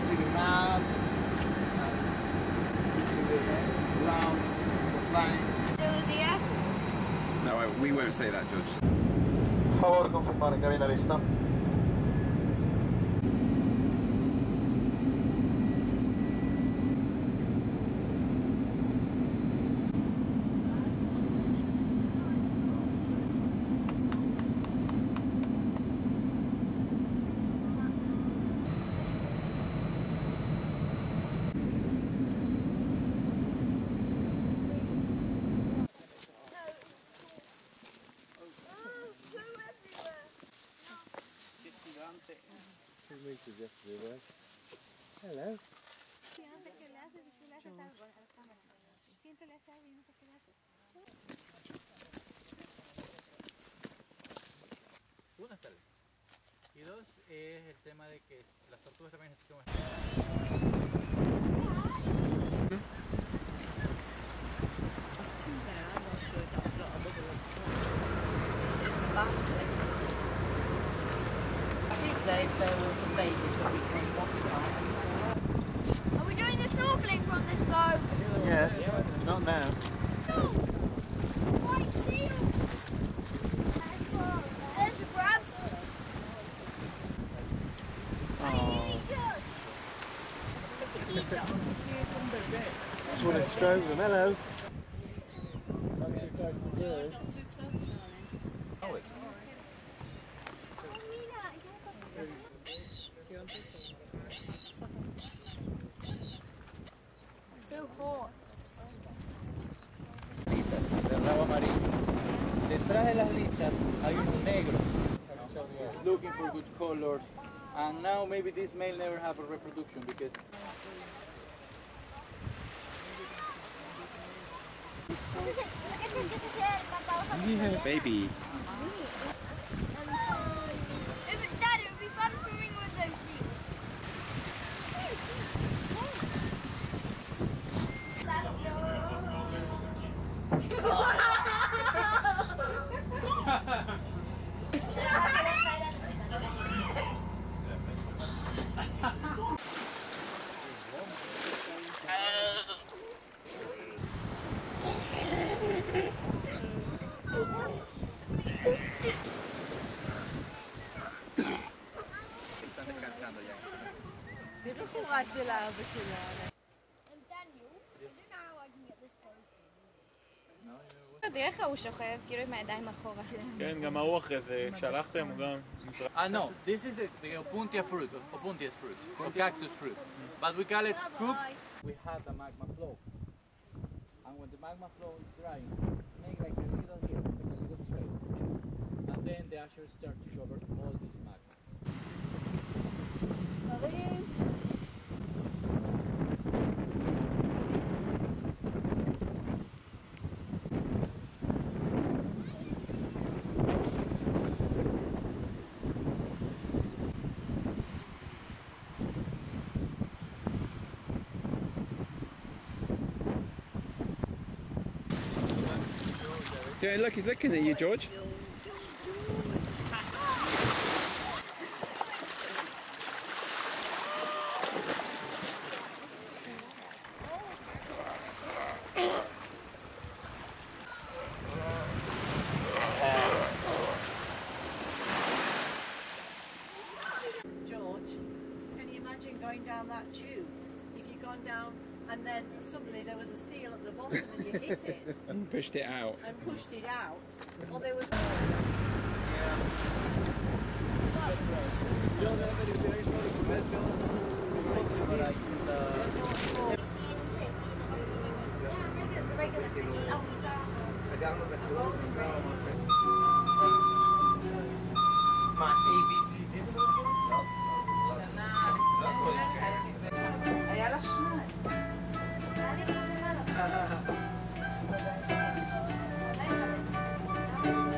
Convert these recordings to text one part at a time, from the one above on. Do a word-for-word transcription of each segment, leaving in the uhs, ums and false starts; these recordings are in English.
see the knobs, you see the round, the flying. No, we won't say that, Judge. Favor confermare cabina lista. Two meters yesterday, hello. Buenas tardes. Y dos es el tema de que las tortugas también se comen. There were some babies that we can watch. Are we doing the snorkeling from this boat? Yes, not now. No! White seal! There's a crab. Oh. Just want to stroke them, hello. Not too close to the birds. Not too close, darling. Oh, it's so hot. lisas del rabo amarillo. Detrás de las lisas hay un negro. It's looking for good colors. And now maybe this male never have a reproduction because Baby. Dad, it would be fun swimming with those seals. están descansando ya. איזה חורת זה לאבא שלה. Daniel, I don't know how I can get this boat. תראה איך הוא שוכב, כאילו עם הידיים אחורה. כן, גם ההוא אחרי זה, כשהלכתם הוא גם... Ah no, this is a, the opuntia fruit, opuntias fruit, or cactus fruit. But we call it cook. We have the magma flow. And when the magma flow is drying, make like a little hill, like a little trail. And then the ashes start to cover all this magma. Yeah, look, he's looking at you, George. George, can you imagine going down that tube? If you'd gone down and then suddenly there was a seal at the bottom and you hit it And pushed it out. and pushed it out, or there was... מה, A, B, C, D? היה לך שניים.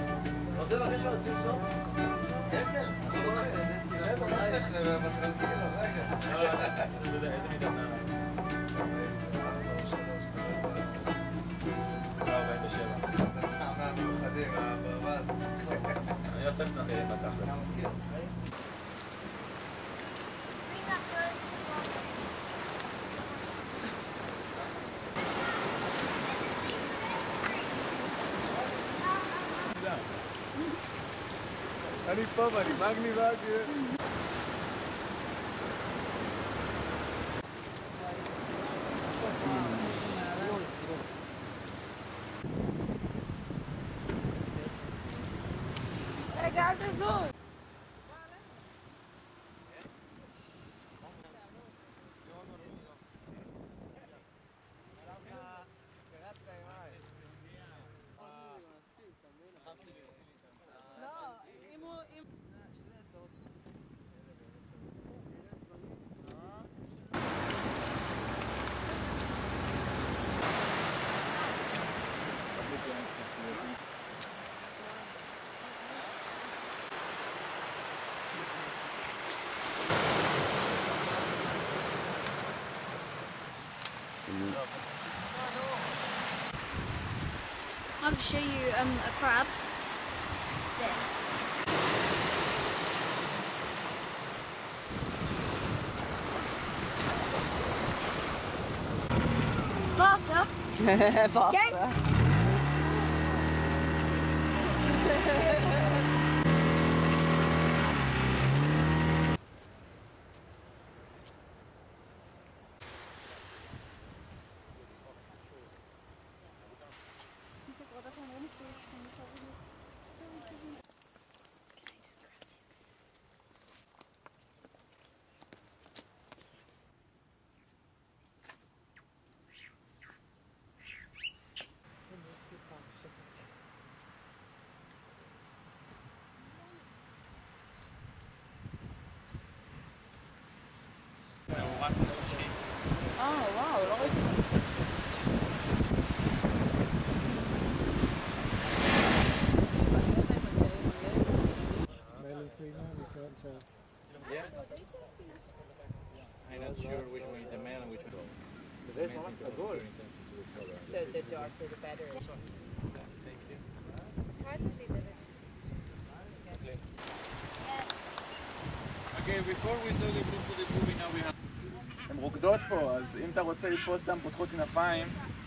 רוצה לבקש להוציא סוף? כן, כן, אנחנו לא נעשה את זה. לא נעשה את זה, אני פה ואני מגניבה. רגע, אל תזוז. I'll show you um, a crab. There. Faster. Faster. אה, וואו, לא ראיתי. Male and female, you can't tell. Yeah. I'm not sure which one is the male and which one. ויש ממש עגול. So the darker the better. Thank you. It's hard to see the Okay, before we saw the group of the movie, now we have. הן רוקדות פה, אז אם אתה רוצה לתפוס אותן פותחות כנפיים.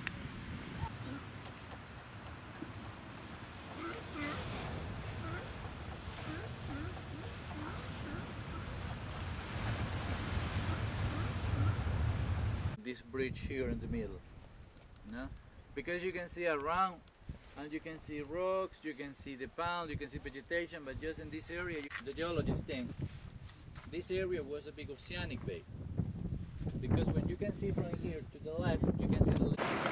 This bridge here in the middle, no? Because you can see around, and you can see rocks, you can see the pound, you can see vegetation, but just in this area, you, the geologists think this area was a big oceanic bay. Because when you can see from here to the left, you can see the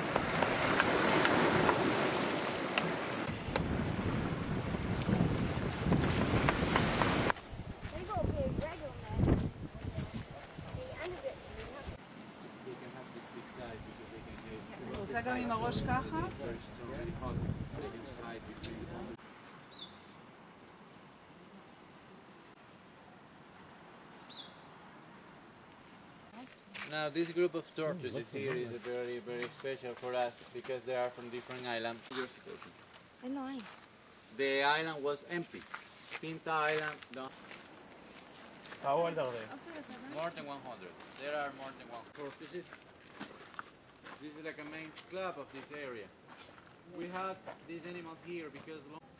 They got a big red on there. The end of it. they can have this big size because they can get רוצה גם עם הראש ככה? very strong, very hot, so they can slide between the Now this group of tortoises here is very, very special for us because they are from different islands. Annoying. The island was empty. Pinta Island, no, ההוא אל דרדר. more than one hundred. There are more than one. Tortoises. This is like a main club of this area. We have these animals here because long